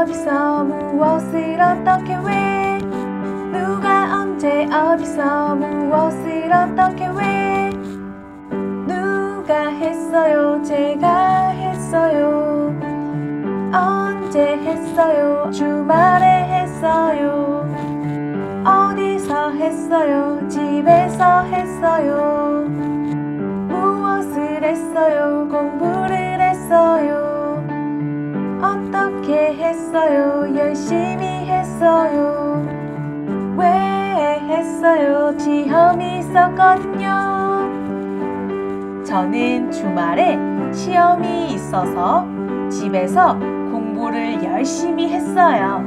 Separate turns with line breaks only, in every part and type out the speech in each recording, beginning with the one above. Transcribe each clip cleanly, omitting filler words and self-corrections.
어디서 무엇을 어떻게 왜 누가 언제 어디서 무엇을 어떻게 왜 누가 했어요 제가 했어요 언제 했어요 주말에 했어요 어디서 했어요 집에서 했어요 무엇을 했어요 공부를 했어요 어떻게 했어요 열심히 했어요 왜 했어요 시험이 있었거든요 저는 주말에 시험이 있어서 집에서 공부를 열심히 했어요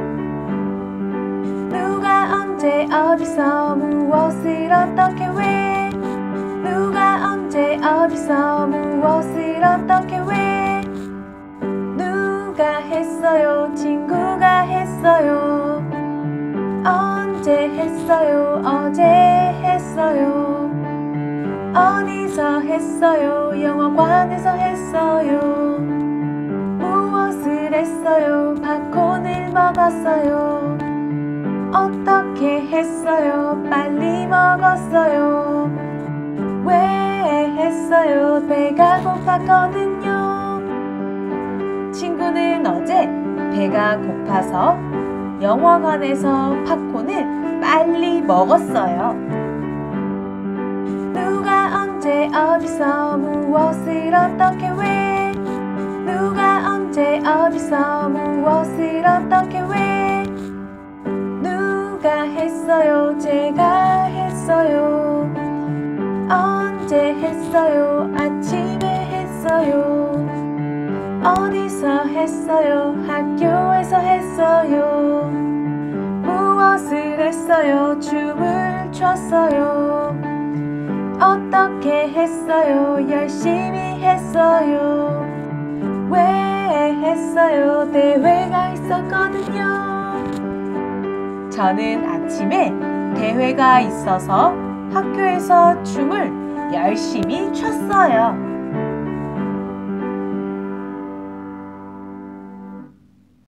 누가 언제 어디서 무엇을 어떻게 왜 누가 언제 어디서 무엇을 어떻게 왜 누가 했어요 친구가 했어요 언제 했어요 어제 했어요 어디서 했어요 영화관에서 했어요 무엇을 했어요 팝콘을 먹었어요 어떻게 했어요 빨리 먹었어요 왜 했어요 배가 고팠거든요 친구는 어제 배가 고파서 영화관에서 팝콘을 빨리 먹었어요 누가 언제 어디서 무엇을 어떻게 왜 누가 언제 어디서 무엇을 어떻게 왜 누가 했어요 제가 했어요 언제 했어요 아침에 했어요 어디서 했어요 학교에서 했어요 무엇을 했어요 춤을 췄어요 어떻게 했어요 열심히 했어요 왜 했어요 대회가 있었거든요 저는 아침에 대회가 있어서 학교에서 춤을 열심히 췄어요